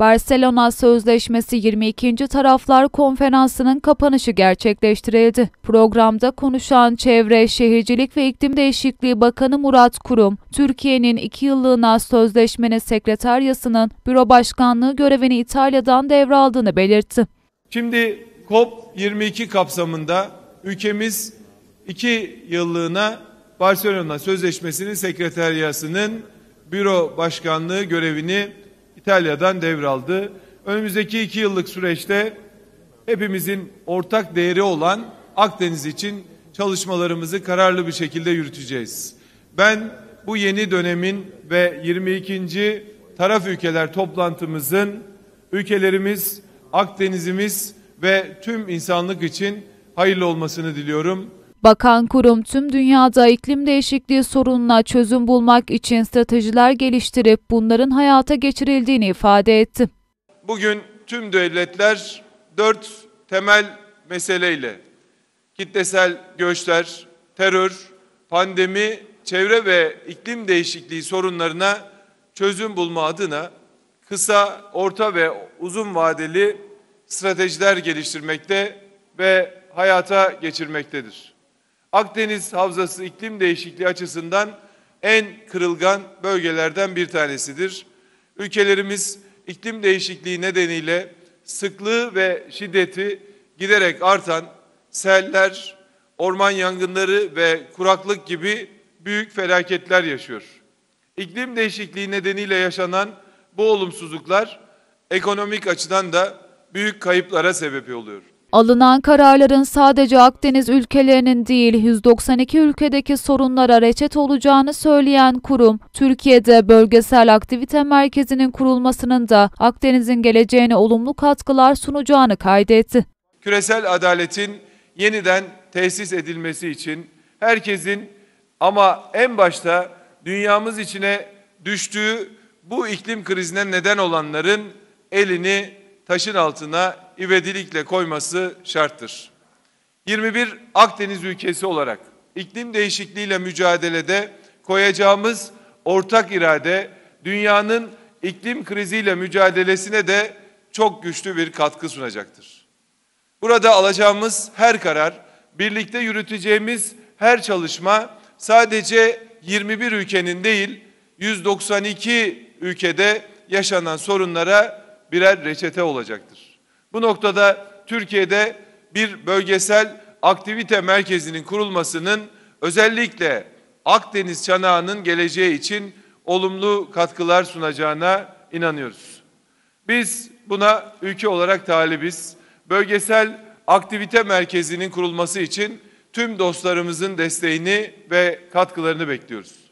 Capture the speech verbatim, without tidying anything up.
Barcelona Sözleşmesi yirmi ikinci Taraflar Konferansı'nın kapanışı gerçekleştirildi. Programda konuşan Çevre, Şehircilik ve İklim Değişikliği Bakanı Murat Kurum, Türkiye'nin iki yıllığına sözleşmenin sekreteryasının büro başkanlığı görevini İtalya'dan devraldığını belirtti. Şimdi COP yirmi iki kapsamında ülkemiz iki yıllığına Barcelona Sözleşmesi'nin sekreteryasının büro başkanlığı görevini İtalya'dan devraldı. Önümüzdeki iki yıllık süreçte hepimizin ortak değeri olan Akdeniz için çalışmalarımızı kararlı bir şekilde yürüteceğiz. Ben bu yeni dönemin ve yirmi ikinci taraf ülkeler toplantımızın ülkelerimiz, Akdeniz'imiz ve tüm insanlık için hayırlı olmasını diliyorum. Bakan Kurum, tüm dünyada iklim değişikliği sorununa çözüm bulmak için stratejiler geliştirip bunların hayata geçirildiğini ifade etti. Bugün tüm devletler dört temel meseleyle kitlesel göçler, terör, pandemi, çevre ve iklim değişikliği sorunlarına çözüm bulma adına kısa, orta ve uzun vadeli stratejiler geliştirmekte ve hayata geçirmektedir. Akdeniz Havzası iklim değişikliği açısından en kırılgan bölgelerden bir tanesidir. Ülkelerimiz iklim değişikliği nedeniyle sıklığı ve şiddeti giderek artan seller, orman yangınları ve kuraklık gibi büyük felaketler yaşıyor. İklim değişikliği nedeniyle yaşanan bu olumsuzluklar ekonomik açıdan da büyük kayıplara sebep oluyor. Alınan kararların sadece Akdeniz ülkelerinin değil yüz doksan iki ülkedeki sorunlara reçete olacağını söyleyen kurum, Türkiye'de bölgesel aktivite merkezinin kurulmasının da Akdeniz'in geleceğine olumlu katkılar sunacağını kaydetti. Küresel adaletin yeniden tesis edilmesi için herkesin ama en başta dünyamız içine düştüğü bu iklim krizine neden olanların elini taşın altına ivedilikle koyması şarttır. yirmi bir Akdeniz ülkesi olarak iklim değişikliğiyle mücadelede koyacağımız ortak irade dünyanın iklim kriziyle mücadelesine de çok güçlü bir katkı sunacaktır. Burada alacağımız her karar, birlikte yürüteceğimiz her çalışma sadece yirmi bir ülkenin değil, yüz doksan iki ülkede yaşanan sorunlara birer reçete olacaktır. Bu noktada Türkiye'de bir bölgesel aktivite merkezinin kurulmasının özellikle Akdeniz çanağının geleceği için olumlu katkılar sunacağına inanıyoruz. Biz buna ülke olarak talibiz. Bölgesel aktivite merkezinin kurulması için tüm dostlarımızın desteğini ve katkılarını bekliyoruz.